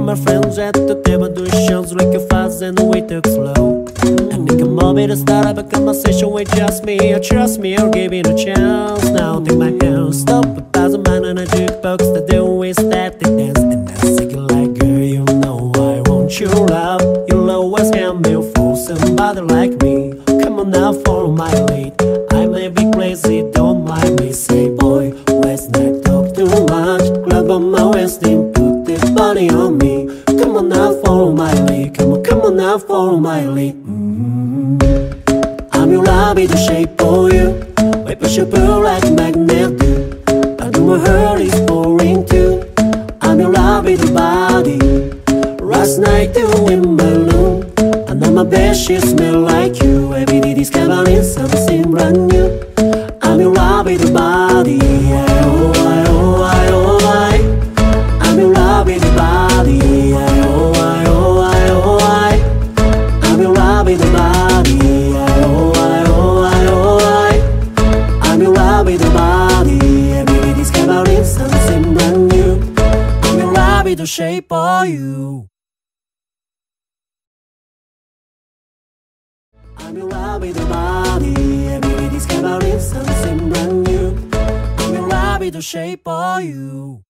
my friends at the table do shows like a fast and we took slow. And think I'm to start up a conversation with just me. Or trust me, or give it a chance. Now take my hand, stop 1,000 man on a jukebox. The do is that they dance. And I sing it like, girl, you know I want your love. You'll always get me for somebody like me. Come on now, follow my lead. I may be crazy, don't mind me. Say boy, let's not talk too much. Grab on my waist and put this body on me. Come on now, follow my lead. Come on now, follow my lead. I'm your love in the shape of you. We push and pull like a magnet do. I do my heart is pouring too. I'm your love in the body. Last night doing balloon. I know my bed she smell like you. Every day discovering something brand new. I'm your love in the body. Oh, I, oh, I, oh, I. I'm your love in the body. Oh, I, oh, I, oh, I. I'm your love in the body. Oh, I, oh, I, oh, I. I'm your love in the body. Every day discovering something brand new. I'm your love in the shape of you. I'm in love with the body. Every day discovering something brand new. I'm in love with the shape of you.